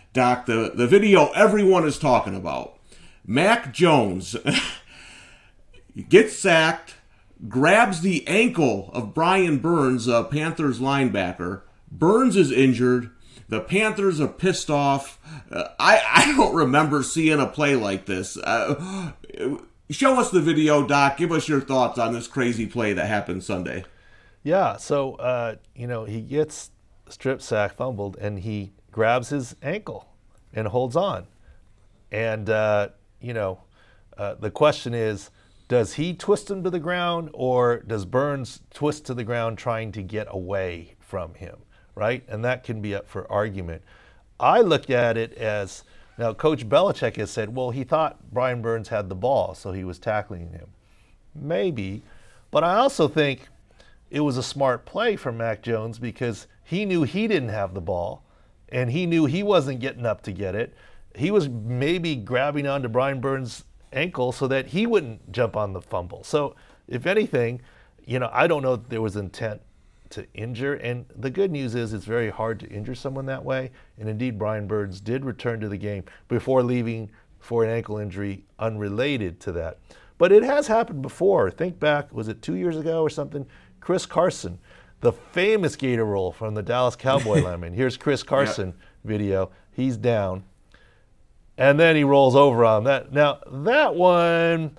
Doc, the video everyone is talking about. Mac Jones gets sacked, grabs the ankle of Brian Burns, a Panthers linebacker. Burns is injured. The Panthers are pissed off. I don't remember seeing a play like this. Show us the video, Doc. Give us your thoughts on this crazy play that happened Sunday. Yeah, so, he gets strip sack, fumbled, and he grabs his ankle and holds on. And, the question is, does he twist him to the ground, or does Burns twist to the ground trying to get away from him, right? And that can be up for argument. I look at it as, now Coach Belichick has said, well, he thought Brian Burns had the ball, so he was tackling him. Maybe, but I also think it was a smart play from Mac Jones because he knew he didn't have the ball, and he knew he wasn't getting up to get it. He was maybe grabbing onto Brian Burns' ankle so that he wouldn't jump on the fumble. So if anything, I don't know if there was intent to injure. And the good news is it's very hard to injure someone that way. And indeed, Brian Burns did return to the game before leaving for an ankle injury unrelated to that. But it has happened before. Think back, was it 2 years ago or something? Chris Carson, the famous gator roll from the Dallas Cowboy lineman. Here's Chris Carson video. He's down. And then he rolls over on that. Now, that one,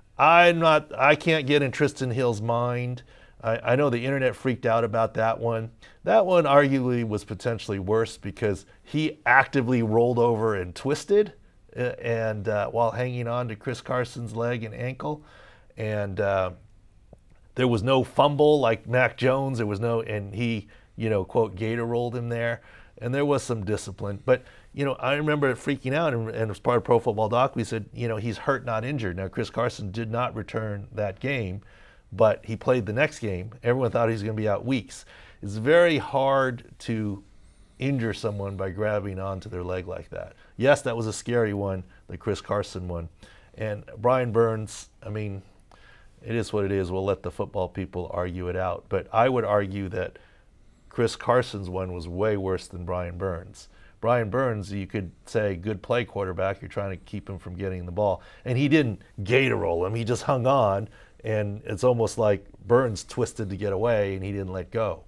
I can't get in Tristan Hill's mind. I know the internet freaked out about that one. That one arguably was potentially worse because he actively rolled over and twisted and while hanging on to Chris Carson's leg and ankle. And there was no fumble like Mac Jones. There was no, and he, quote, gator rolled him there. And there was some discipline. But, I remember it freaking out, and as part of Pro Football Doc, we said, he's hurt, not injured. Now, Chris Carson did not return that game, but he played the next game. Everyone thought he was going to be out weeks. It's very hard to injure someone by grabbing onto their leg like that. Yes, that was a scary one, the Chris Carson one. And Brian Burns, it is what it is. We'll let the football people argue it out. But I would argue that Chris Carson's one was way worse than Brian Burns. Brian Burns, you could say, good play quarterback. You're trying to keep him from getting the ball. And he didn't gator roll him. He just hung on, and it's almost like Burns twisted to get away, and he didn't let go.